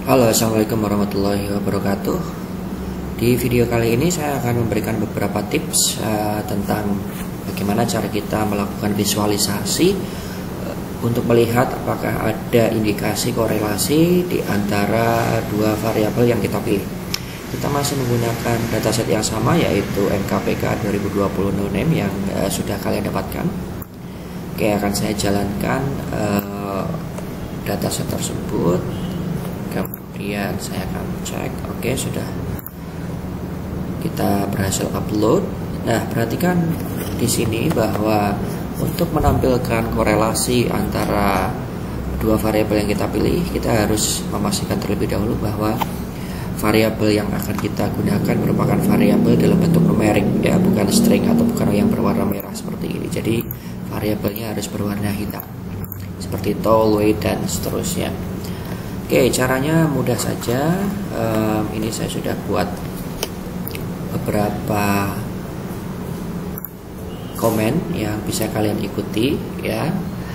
Halo, assalamualaikum warahmatullahi wabarakatuh. Di video kali ini saya akan memberikan beberapa tips tentang bagaimana cara kita melakukan visualisasi untuk melihat apakah ada indikasi korelasi di antara dua variabel yang kita pilih. Kita masih menggunakan dataset yang sama, yaitu NKPK 2020 no name yang sudah kalian dapatkan. Oke, akan saya jalankan dataset tersebut. Kemudian saya akan cek, oke, sudah kita berhasil upload. Nah, perhatikan di sini bahwa untuk menampilkan korelasi antara dua variabel yang kita pilih, kita harus memastikan terlebih dahulu bahwa variabel yang akan kita gunakan merupakan variabel dalam bentuk numerik, ya, bukan string atau bukan yang berwarna merah seperti ini. Jadi variabelnya harus berwarna hitam seperti tall, weight, dan seterusnya. Oke, caranya mudah saja. Ini saya sudah buat beberapa komen yang bisa kalian ikuti, ya.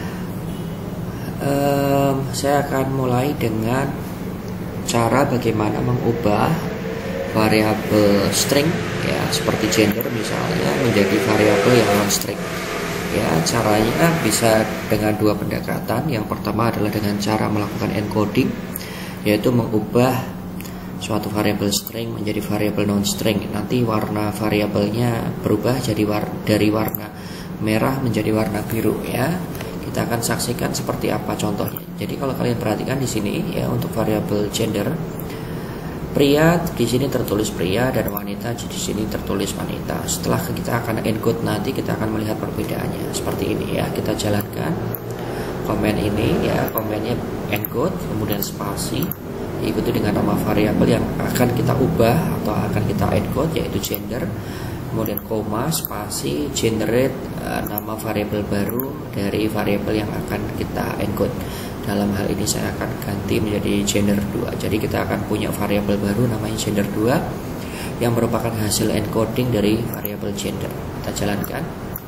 Saya akan mulai dengan cara bagaimana mengubah variabel string, ya, seperti gender misalnya, menjadi variabel yang non string. Ya, caranya bisa dengan dua pendekatan. Yang pertama adalah dengan cara melakukan encoding, yaitu mengubah suatu variabel string menjadi variabel non string. Nanti warna variabelnya berubah jadi dari warna merah menjadi warna biru, ya. Kita akan saksikan seperti apa contohnya. Jadi kalau kalian perhatikan di sini, ya, untuk variabel gender, pria di sini tertulis pria dan wanita di sini tertulis wanita. Setelah kita akan encode, nanti kita akan melihat perbedaannya seperti ini, ya. Kita jalankan komen ini, ya, komennya encode kemudian spasi diikuti dengan nama variabel yang akan kita ubah atau akan kita encode, yaitu gender, kemudian koma spasi generate nama variabel baru dari variabel yang akan kita encode. Dalam hal ini saya akan ganti menjadi gender 2. Jadi kita akan punya variabel baru namanya gender 2 yang merupakan hasil encoding dari variabel gender. Kita jalankan.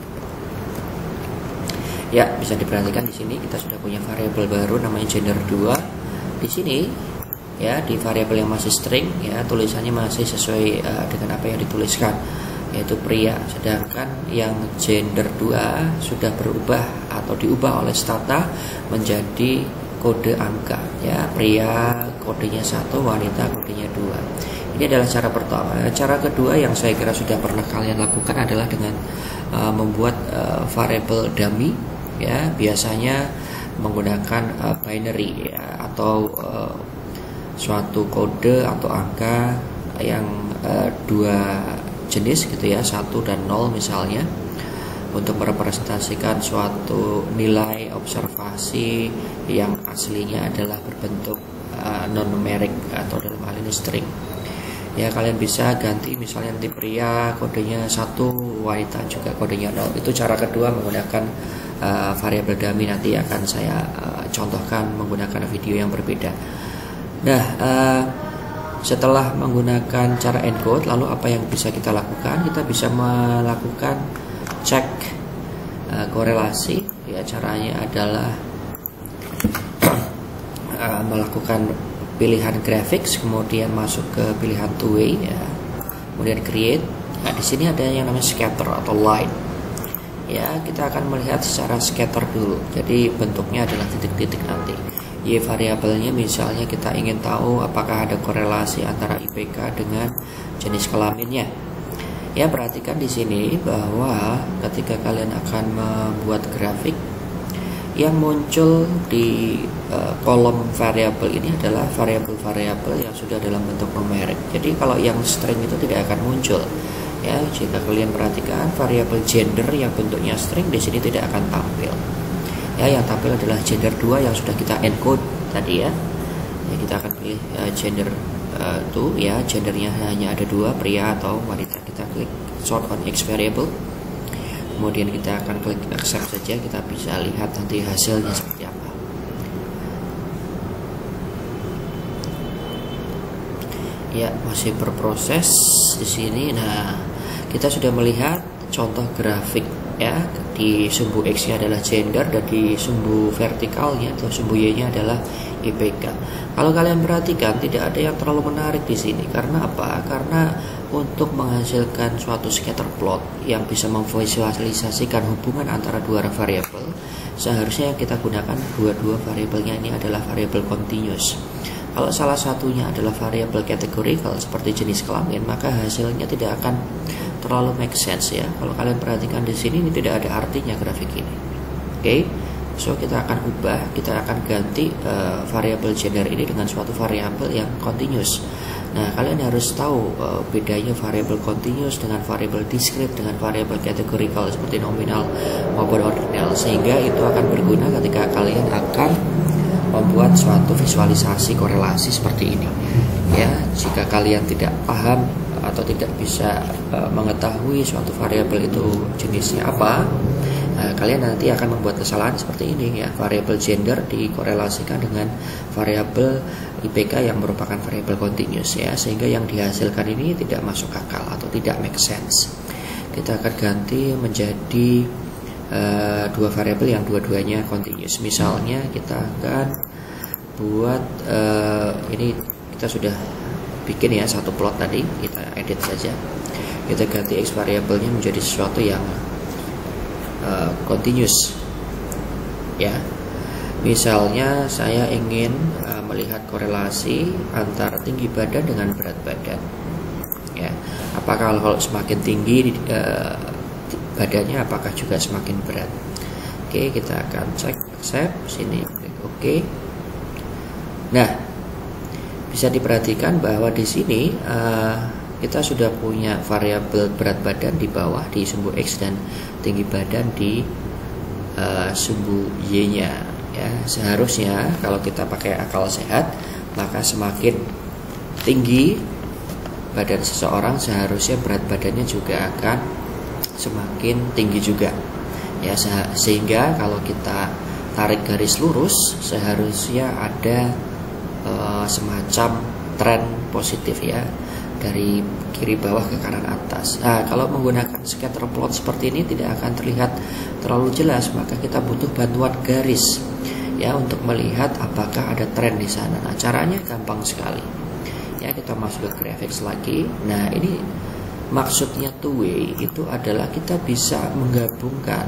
Ya, bisa diperhatikan di sini kita sudah punya variabel baru namanya gender 2. Di sini, ya, di variabel yang masih string, ya, tulisannya masih sesuai dengan apa yang dituliskan, yaitu pria. Sedangkan yang gender 2 sudah berubah atau diubah oleh Stata menjadi kode angka, ya, pria kodenya 1, wanita kodenya 2. Ini adalah cara pertama. Cara kedua yang saya kira sudah pernah kalian lakukan adalah dengan membuat variabel dummy, ya, biasanya menggunakan binary, ya, atau suatu kode atau angka yang dua jenis gitu, ya, 1 dan 0 misalnya, untuk merepresentasikan suatu nilai observasi yang aslinya adalah berbentuk non numerik atau dalam hal ini string. Ya, kalian bisa ganti misalnya nanti pria kodenya 1, wanita juga kodenya 0. Itu cara kedua menggunakan variabel dummy. Nanti akan saya contohkan menggunakan video yang berbeda. Nah, setelah menggunakan cara encode, lalu apa yang bisa kita lakukan? Kita bisa melakukan cek korelasi, ya. Caranya adalah melakukan pilihan graphics, kemudian masuk ke pilihan two way, ya, kemudian create. Nah, di sini ada yang namanya scatter atau line. Ya, kita akan melihat secara scatter dulu. Jadi bentuknya adalah titik-titik nanti. Y variabelnya misalnya kita ingin tahu apakah ada korelasi antara IPK dengan jenis kelaminnya. Ya, perhatikan di sini bahwa ketika kalian akan membuat grafik, yang muncul di kolom variabel ini adalah variabel-variabel yang sudah dalam bentuk numerik. Jadi kalau yang string itu tidak akan muncul. Ya, jika kalian perhatikan variabel gender yang bentuknya string di sini tidak akan tampil. Ya, yang tampil adalah gender 2 yang sudah kita encode tadi, ya. Ya, kita akan pilih gender 2, ya, gendernya hanya ada 2, pria atau wanita. Kita klik sort on X variable, kemudian kita akan klik accept saja. Kita bisa lihat nanti hasilnya seperti apa. Ya, masih berproses di sini. Nah, kita sudah melihat contoh grafik, ya. Di sumbu X-nya adalah gender dan di sumbu vertikalnya atau sumbu Y-nya adalah IPK. Kalau kalian perhatikan tidak ada yang terlalu menarik di sini. Karena apa? Karena untuk menghasilkan suatu scatter plot yang bisa memvisualisasikan hubungan antara dua variabel, seharusnya yang kita gunakan dua variabelnya ini adalah variabel continuous. Kalau salah satunya adalah variabel categorical seperti jenis kelamin, maka hasilnya tidak akan terlalu make sense ya. Kalau kalian perhatikan di sini, ini tidak ada artinya grafik ini. Oke, so kita akan ubah, kita akan ganti variabel gender ini dengan suatu variabel yang continuous. Nah, kalian harus tahu bedanya variabel continuous dengan variabel discrete dengan variabel categorical seperti nominal maupun ordinal, sehingga itu akan berguna ketika kalian akan membuat suatu visualisasi korelasi seperti ini. Ya, jika kalian tidak paham atau tidak bisa mengetahui suatu variabel itu jenisnya apa, kalian nanti akan membuat kesalahan seperti ini ya. Variabel gender dikorelasikan dengan variabel IPK yang merupakan variabel continuous ya, sehingga yang dihasilkan ini tidak masuk akal atau tidak make sense. Kita akan ganti menjadi dua variabel yang dua-duanya continuous. Misalnya kita akan buat ini, kita sudah bikin ya satu plot tadi, kita edit saja. Kita ganti X variabelnya menjadi sesuatu yang continuous ya. Misalnya saya ingin melihat korelasi antara tinggi badan dengan berat badan ya. Apakah kalau semakin tinggi badannya, apakah juga semakin berat? Oke, kita akan cek accept sini, klik OK. Nah, bisa diperhatikan bahwa di sini kita sudah punya variabel berat badan di bawah di sumbu X dan tinggi badan di sumbu Y-nya ya. Seharusnya kalau kita pakai akal sehat, maka semakin tinggi badan seseorang, seharusnya berat badannya juga akan semakin tinggi juga ya. Sehingga kalau kita tarik garis lurus, seharusnya ada semacam tren positif ya, dari kiri bawah ke kanan atas. Nah, kalau menggunakan scatter plot seperti ini tidak akan terlihat terlalu jelas, maka kita butuh bantuan garis ya untuk melihat apakah ada tren di sana. Nah, caranya gampang sekali ya. Kita masuk ke graphics lagi. Nah, ini maksudnya two way itu adalah kita bisa menggabungkan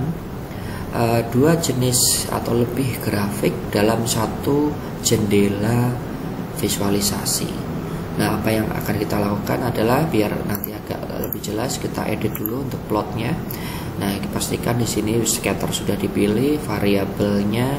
dua jenis atau lebih grafik dalam satu jendela visualisasi. Nah, apa yang akan kita lakukan adalah, biar nanti agak lebih jelas, kita edit dulu untuk plotnya. Nah, pastikan di sini scatter sudah dipilih, variabelnya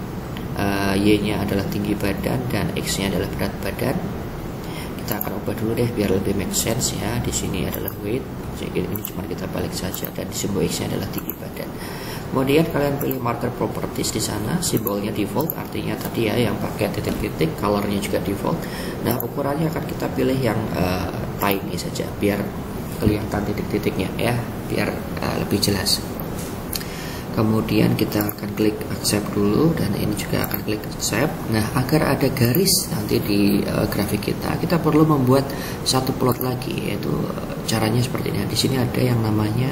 Y-nya adalah tinggi badan dan X-nya adalah berat badan. Kita akan ubah dulu deh biar lebih make sense ya. Di sini adalah weight, jadi ini cuma kita balik saja, dan di simbol X-nya adalah tinggi badan. Kemudian kalian pilih marker properties di sana, simbolnya default, artinya tadi ya yang pakai titik-titik, colornya juga default. Nah, ukurannya akan kita pilih yang tiny saja, biar kelihatan titik-titiknya ya, biar lebih jelas. Kemudian kita akan klik accept dulu, dan ini juga akan klik accept. Nah, agar ada garis nanti di grafik kita perlu membuat satu plot lagi, yaitu caranya seperti ini. Di sini ada yang namanya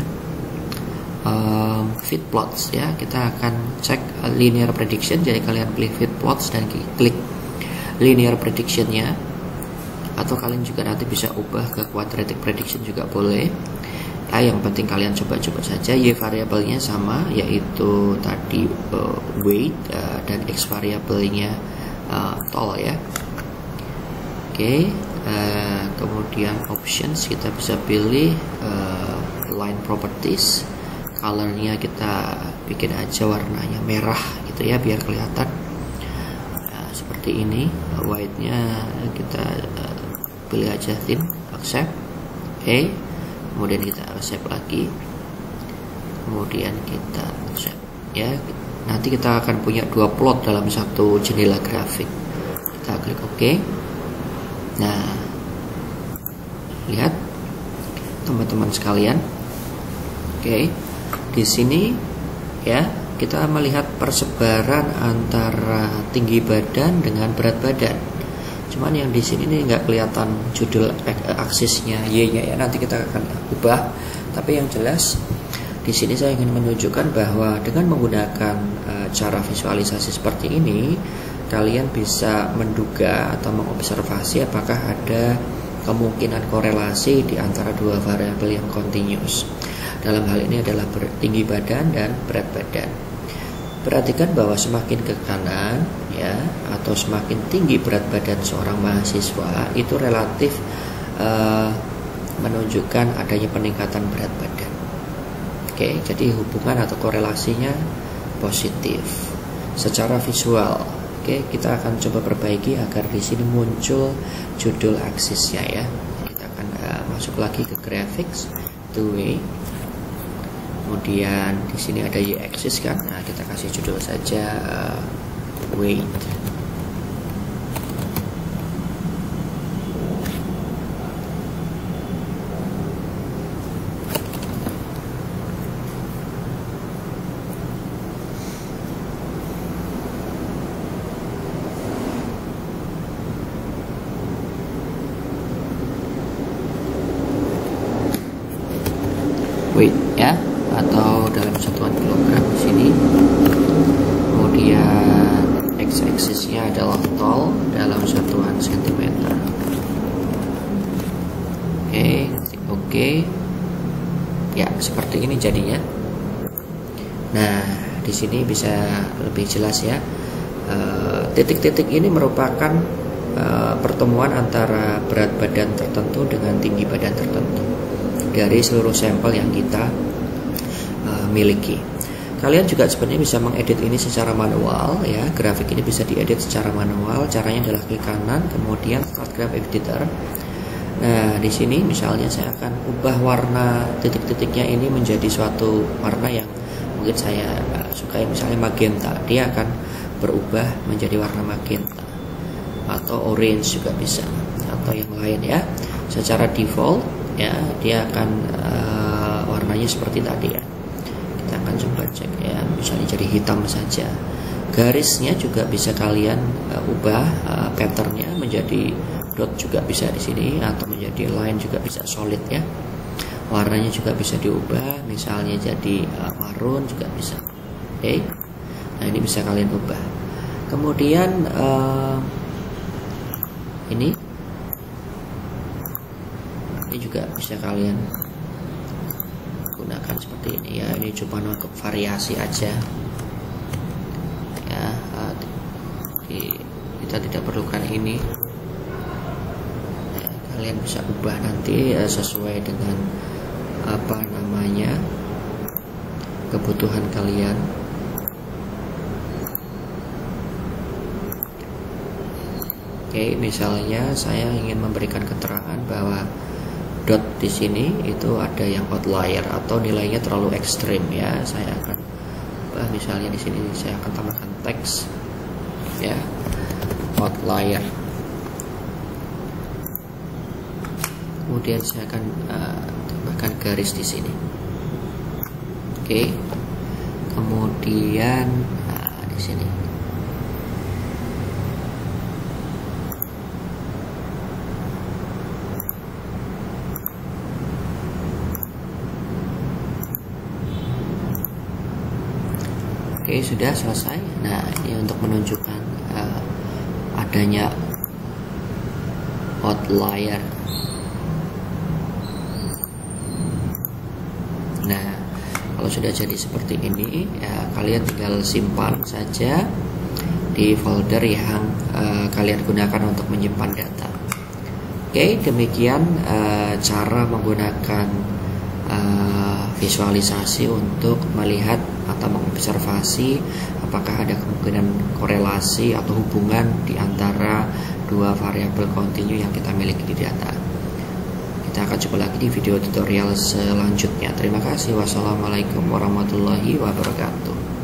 fit plots ya. Kita akan cek linear prediction, jadi kalian pilih fit plots dan klik linear predictionnya, atau kalian juga nanti bisa ubah ke quadratic prediction juga boleh. Yang penting kalian coba-coba saja. Y variabelnya sama, yaitu tadi weight, dan X variabelnya tall ya. Oke, kemudian options kita bisa pilih line properties. Colornya kita bikin aja warnanya merah gitu ya, biar kelihatan. Nah, seperti ini. White-nya kita pilih aja thin, accept. Oke. Kemudian kita accept lagi. Kemudian kita accept ya. Nanti kita akan punya dua plot dalam satu jendela grafik. Kita klik OK. Nah, lihat teman-teman sekalian. Oke. Di sini ya, kita melihat persebaran antara tinggi badan dengan berat badan. Cuman yang di sini ini nggak kelihatan judul aksisnya Y-nya ya, nanti kita akan ubah. Tapi yang jelas Di sini saya ingin menunjukkan bahwa dengan menggunakan cara visualisasi seperti ini, kalian bisa menduga atau mengobservasi apakah ada kemungkinan korelasi di antara dua variabel yang continuous. Dalam hal ini adalah tinggi badan dan berat badan. Perhatikan bahwa semakin ke kanan ya, atau semakin tinggi berat badan seorang mahasiswa, itu relatif menunjukkan adanya peningkatan berat badan. Oke, jadi hubungan atau korelasinya positif secara visual. Oke, kita akan coba perbaiki agar di sini muncul judul aksisnya ya. Kita akan masuk lagi ke graphics, to way. Kemudian di sini ada y-axis kan. Nah, kita kasih judul saja weight. Weight ya, atau dalam satuan kilogram di sini. Kemudian x-axisnya adalah tall dalam satuan sentimeter. Oke. Ya, seperti ini jadinya. Nah, di sini bisa lebih jelas ya. Titik-titik ini merupakan pertemuan antara berat badan tertentu dengan tinggi badan tertentu dari seluruh sampel yang kita miliki. Kalian juga sebenarnya bisa mengedit ini secara manual ya. Grafik ini bisa diedit secara manual. Caranya adalah klik kanan, kemudian start graph editor. Nah, di sini misalnya saya akan ubah warna titik-titiknya ini menjadi suatu warna yang mungkin saya sukai, misalnya magenta. Dia akan berubah menjadi warna magenta, atau orange juga bisa, atau yang lain ya. Secara default ya, dia akan warnanya seperti tadi ya. Kita akan coba cek ya, misalnya jadi hitam saja. Garisnya juga bisa kalian ubah patternnya menjadi dot juga bisa di sini, atau menjadi line juga bisa, solid ya. Warnanya juga bisa diubah, misalnya jadi marun juga bisa. Oke. Nah, ini bisa kalian ubah. Kemudian ini juga bisa kalian gunakan seperti ini ya. Ini cuma untuk variasi aja ya. Kita tidak perlukan ini ya, kalian bisa ubah nanti sesuai dengan apa namanya kebutuhan kalian. Oke, misalnya saya ingin memberikan keterangan bahwa dot di sini itu ada yang outlier atau nilainya terlalu ekstrim ya. Saya akan misalnya di sini saya akan tambahkan teks ya, outlier. Kemudian saya akan tambahkan garis di sini. Oke. Kemudian di sini. Oke, sudah selesai. Nah, ini untuk menunjukkan adanya outlier. Nah, kalau sudah jadi seperti ini ya, kalian tinggal simpan saja di folder yang kalian gunakan untuk menyimpan data. Oke, demikian cara menggunakan visualisasi untuk melihat atau mengobservasi apakah ada kemungkinan korelasi atau hubungan di antara dua variabel kontinu yang kita miliki di data. Kita akan coba lagi di video tutorial selanjutnya. Terima kasih. Wassalamualaikum warahmatullahi wabarakatuh.